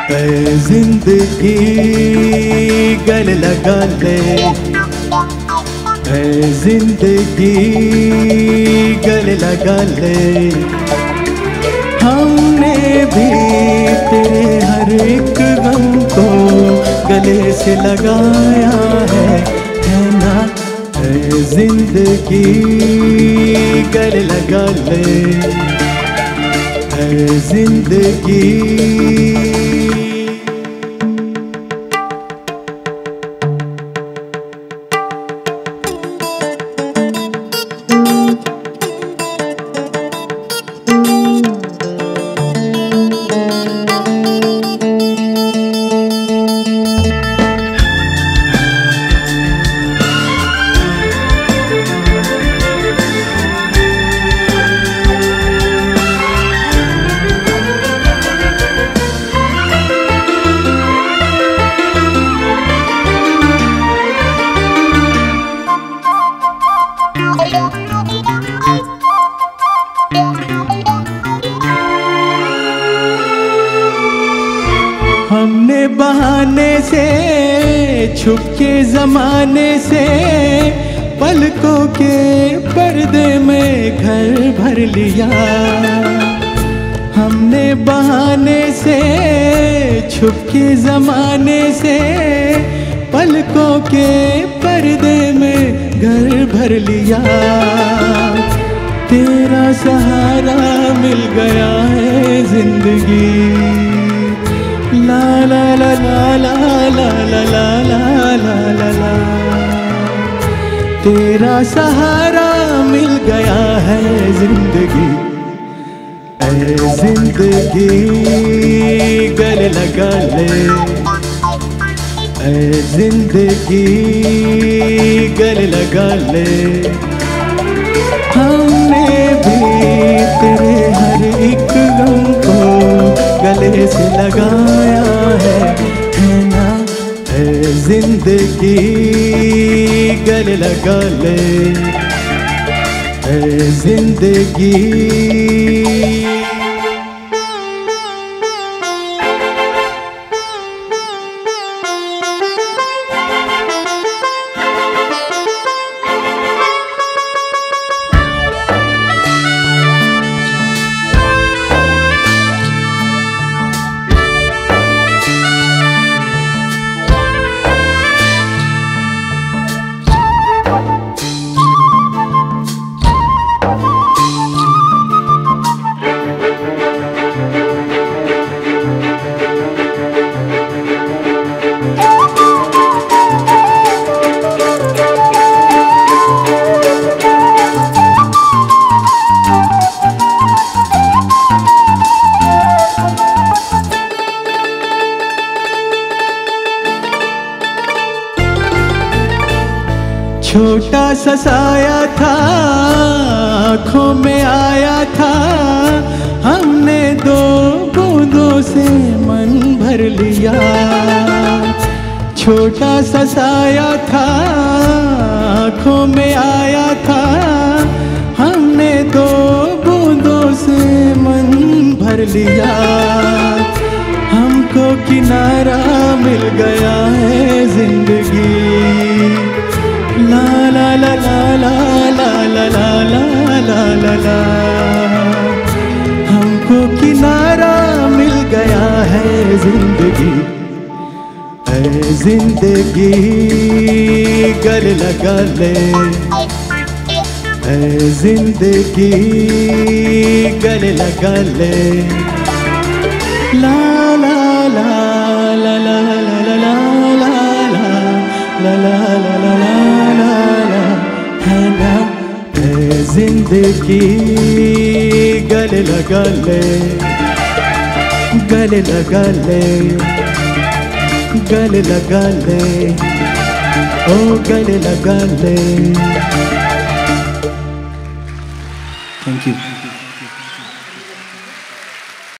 ऐ जिंदगी गले लगा ले, ऐ जिंदगी गले लगा ले। हमने भी तेरे हर एक गम को गले से लगाया है ना। ऐ जिंदगी गले लगा ले, ऐ जिंदगी। हमने बहाने से छुपके ज़माने से पलकों के पर्दे में घर भर लिया। हमने बहाने से छुपके ज़माने से पलकों के पर्दे में घर भर लिया। तेरा सहारा मिल गया है जिंदगी, ला ला ला ला ला ला ला ला ला ला ला। तेरा सहारा मिल गया है जिंदगी, ऐ जिंदगी गले लगा ले, ऐ जिंदगी गले लगा ले। हमने भी तेरे हर एक गम को गले से लगाया है ना। ऐ जिंदगी गले लगा ले, ऐ जिंदगी। छोटा सा साया था आँखों में आया था, हमने दो बूंदों से मन भर लिया। छोटा सा साया था आँखों में आया था, हमने दो बूंदों से मन भर लिया। हमको किनारा मिल गया है जिंदगी, ला ला ला ला ला ला ला ला ला ला ला। हमको किनारा मिल गया है जिंदगी, ऐ जिंदगी गले लगा ले, ऐ जिंदगी गले लगा ले। ला ला ला ला ला ला ला ला ला ला ला ला ला ला है ना। ऐ जिंदगी गले लगा ले, गले लगा ले, गले लगा ले, ओ गले लगा ले। Thank you.